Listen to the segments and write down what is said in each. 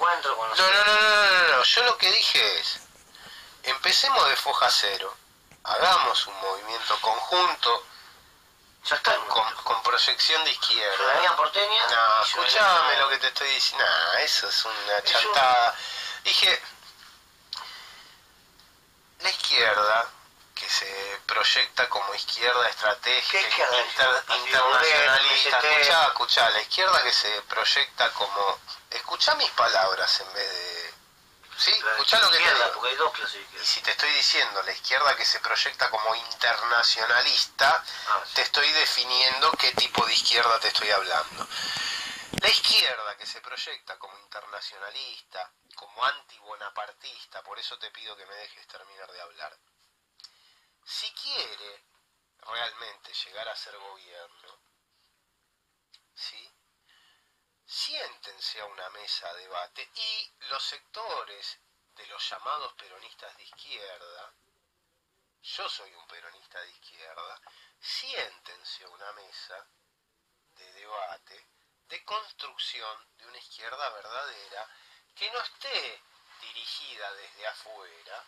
encuentro con No. Yo lo que dije es, empecemos de foja cero, hagamos un movimiento conjunto, ya está con proyección de izquierda. Ciudadanía porteña. No, escuchame lo que te estoy diciendo. No, eso es una chantada. Dije, la izquierda, que se proyecta como izquierda estratégica, internacionalista. Escuchá, la izquierda que se proyecta como... Escuchá mis palabras en vez de... ¿Sí? Escuchá lo que te digo. Porque hay dos clases de izquierda. Y si te estoy diciendo la izquierda que se proyecta como internacionalista, sí. te estoy definiendo qué tipo de izquierda te estoy hablando. La izquierda que se proyecta como internacionalista, como antibonapartista, por eso te pido que me dejes terminar de hablar. Si quiere realmente llegar a ser gobierno, ¿sí? Siéntense a una mesa de debate y los sectores de los llamados peronistas de izquierda, yo soy un peronista de izquierda, siéntense a una mesa de debate, de construcción de una izquierda verdadera que no esté dirigida desde afuera.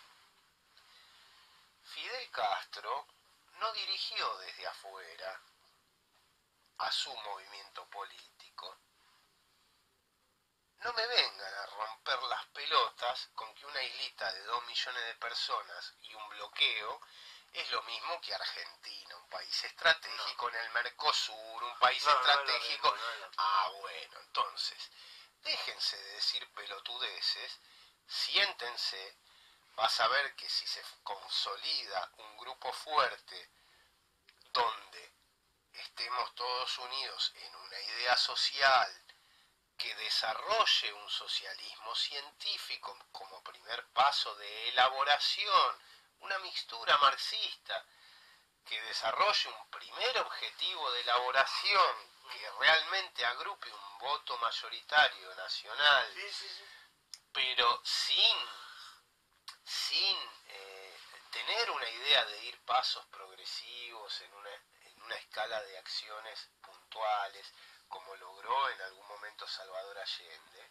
Fidel Castro no dirigió desde afuera a su movimiento político. No me vengan a romper las pelotas con que una islita de 2 millones de personas y un bloqueo es lo mismo que Argentina, un país estratégico en el Mercosur, un país estratégico... Bueno, entonces, déjense de decir pelotudeces, siéntense, vas a ver que si se consolida un grupo fuerte donde estemos todos unidos en una idea social, que desarrolle un socialismo científico como primer paso de elaboración, una mixtura marxista, que desarrolle un primer objetivo de elaboración que realmente agrupe un voto mayoritario nacional, pero sin tener una idea de ir pasos progresivos en una escala de acciones puntuales, como logró en algún momento Salvador Allende.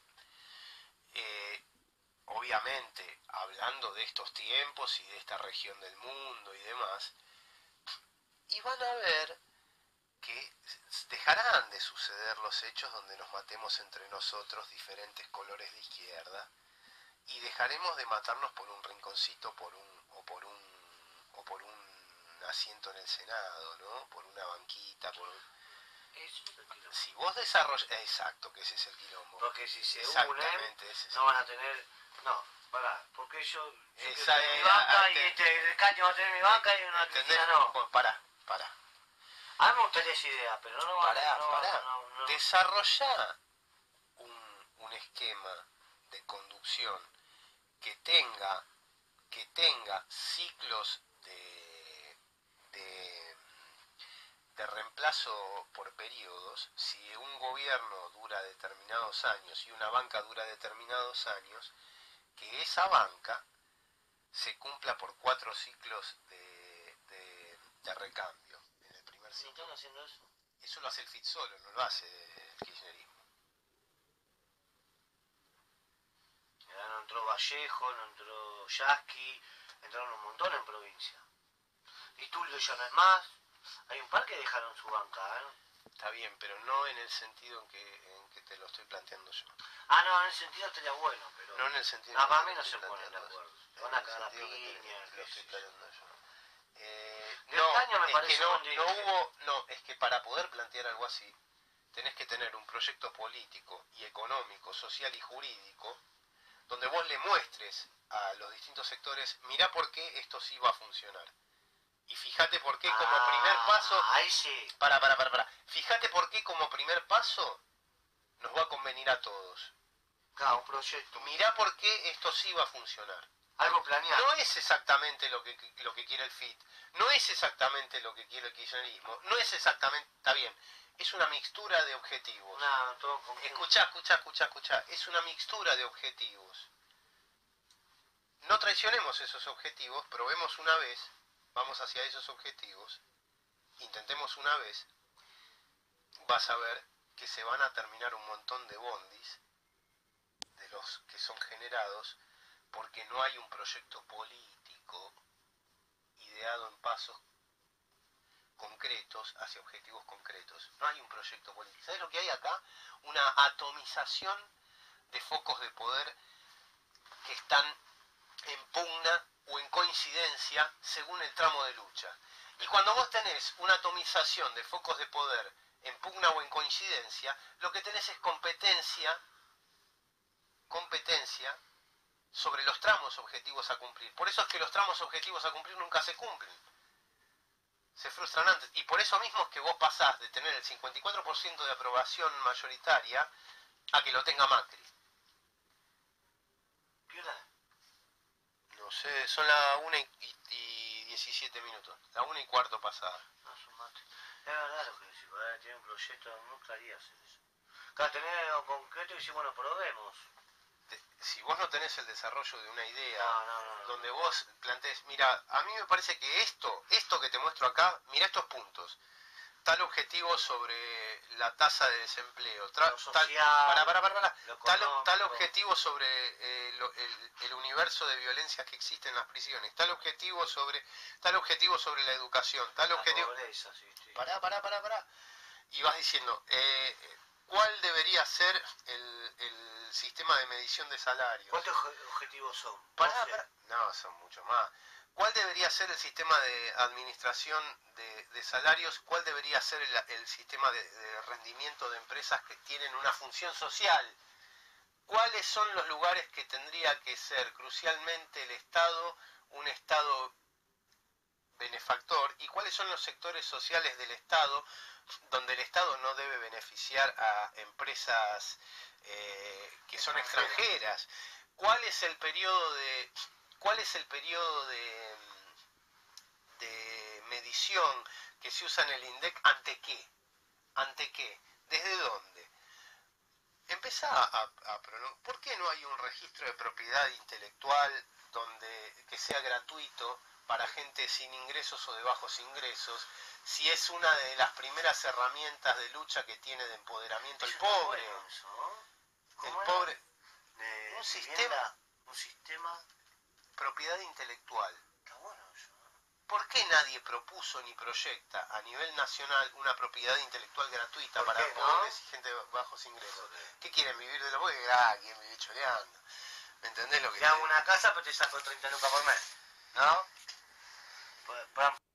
Obviamente, hablando de estos tiempos y de esta región del mundo y demás, y van a ver que dejarán de suceder los hechos donde nos matemos entre nosotros diferentes colores de izquierda, y dejaremos de matarnos por un rinconcito, o por un asiento en el Senado, ¿no? Por una banquita, por un... Si vos desarrollas... Exacto, que ese es el quilombo. Porque si se unen, no van a tener... No, porque yo esa mi banca y el caño va a tener mi banca y una Cristina no. Bueno, pará. A mí me gustaría esa idea, pero no va no. Desarrollá un esquema de conducción que tenga ciclos de reemplazo por periodos. Si un gobierno dura determinados años y una banca dura determinados años, que esa banca se cumpla por 4 ciclos de recambio. En el primer ciclo. ¿Están haciendo eso? Eso lo hace el FIT solo, no lo hace el kirchnerismo. No entró Vallejo, no entró Yasky, entraron un montón en provincia. Y Tulio ya no es más. Hay un par que dejaron su banca, ¿eh? Está bien, pero no en el sentido en que te lo estoy planteando yo. No, en el sentido estaría bueno, pero... No en el sentido... para mí no se ponen de acuerdo. Van a cagar a piña. Lo estoy planteando yo. Es que para poder plantear algo así, tenés que tener un proyecto político y económico, social y jurídico, donde vos le muestres a los distintos sectores, mirá por qué esto sí va a funcionar. Y fíjate por qué como primer paso... Ahí sí. Para. Fíjate por qué como primer paso nos va a convenir a todos. Claro, un proyecto. Mirá por qué esto sí va a funcionar. Algo planeado. No es exactamente lo que quiere el FIT, no es exactamente lo que quiere el kirchnerismo, no es exactamente... Está bien, es una mixtura de objetivos. Todo escuchá, es una mixtura de objetivos. No traicionemos esos objetivos, probemos una vez, vamos hacia esos objetivos, intentemos una vez, vas a ver que se van a terminar un montón de bondis de los objetivos que son generados porque no hay un proyecto político ideado en pasos concretos hacia objetivos concretos. No hay un proyecto político. ¿Sabes lo que hay acá? Una atomización de focos de poder que están en pugna o en coincidencia según el tramo de lucha. Y cuando vos tenés una atomización de focos de poder en pugna o en coincidencia, lo que tenés es competencia sobre los tramos objetivos a cumplir. Por eso es que los tramos objetivos a cumplir nunca se cumplen. Se frustran antes. Y por eso mismo es que vos pasás de tener el 54% de aprobación mayoritaria a que lo tenga Macri. ¿Qué hora? No sé, son las 1:17. La 1:15 pasada. No, son mate. Es verdad lo que decís, tiene un proyecto, no estaría hacer eso. Claro, tener algo concreto y decir, bueno, probemos. Si vos no tenés el desarrollo de una idea, No. donde vos plantees, mira, a mí me parece que esto que te muestro acá, mira estos puntos. Tal objetivo sobre la tasa de desempleo, tal objetivo sobre el universo de violencias que existe en las prisiones, tal objetivo sobre la educación, tal objetivo... Pobreza, sí. Pará. Y vas diciendo, ¿cuál debería ser el sistema de medición de salarios? ¿Cuántos objetivos son? No, son mucho más. ¿Cuál debería ser el sistema de administración de salarios? ¿Cuál debería ser el sistema de rendimiento de empresas que tienen una función social? ¿Cuáles son los lugares que tendría que ser crucialmente el Estado, un Estado benefactor? ¿Y cuáles son los sectores sociales del Estado donde el Estado no debe beneficiar a empresas que son extranjeras? ¿Cuál es el periodo de medición que se usa en el INDEC? ¿Ante qué? ¿Desde dónde? Empezá ¿por qué no hay un registro de propiedad intelectual que sea gratuito para gente sin ingresos o de bajos ingresos, si es una de las primeras herramientas de lucha que tiene de empoderamiento el pobre? Un sistema propiedad intelectual. Está bueno eso. ¿Por qué nadie propuso ni proyecta a nivel nacional una propiedad intelectual gratuita para pobres y gente de bajos ingresos? ¿Qué quieren, vivir de lo bueno? Quieren vivir choreando. ¿Me entendés lo que te hago una casa, pero te saco 30 lucas por mes, ¿no?